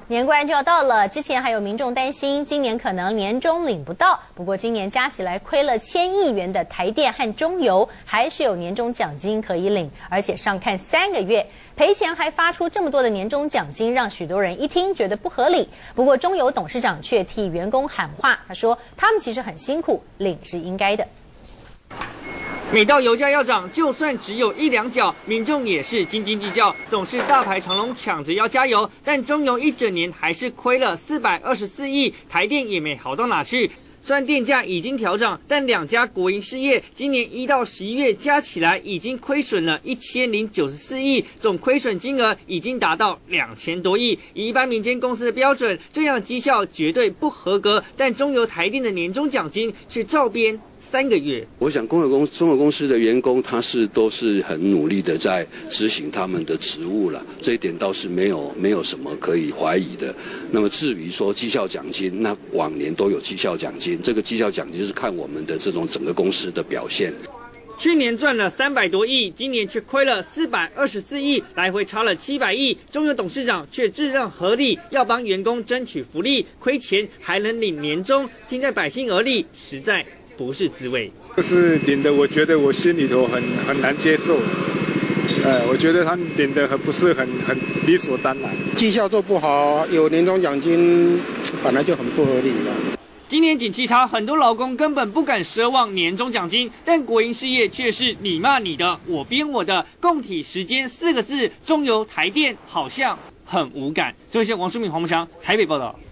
年关就要到了，之前还有民众担心今年可能年终领不到，不过今年加起来亏了1000亿元的台电和中油，还是有年终奖金可以领，而且上看3个月，赔钱还发出这么多的年终奖金，让许多人一听觉得不合理。不过中油董事长却替员工喊话，他说他们其实很辛苦，领是应该的。 每到油价要涨，就算只有1、2角，民众也是斤斤计较，总是大排长龙抢着要加油。但中油一整年还是亏了424亿，台电也没好到哪去。虽然电价已经调涨，但2家国营事业今年1到11月加起来已经亏损了1094亿，总亏损金额已经达到2000多亿。以一般民间公司的标准，这样的绩效绝对不合格。但中油台电的年终奖金却照编。 3个月， 我想中油公司的员工都是很努力的在执行他们的职务了，这一点倒是没有什么可以怀疑的。那么至于说绩效奖金，那往年都有绩效奖金，这个绩效奖金是看我们的这种整个公司的表现。 去年赚了300多亿，今年却亏了424亿，来回差了700亿。中油董事长却自认合理，要帮员工争取福利，亏钱还能领年终，听在百姓耳里，实在不是滋味。 就是领的，我觉得我心里头很难接受。我觉得他领的不是很理所当然。 绩效做不好，有年终奖金，本来就很不合理了。 今年景气差，很多劳工根本不敢奢望年终奖金，但国营事业却是你骂你的，我编我的，共体时艰4个字，中油台电好像很无感。这位是王淑敏、黄木祥台北报道。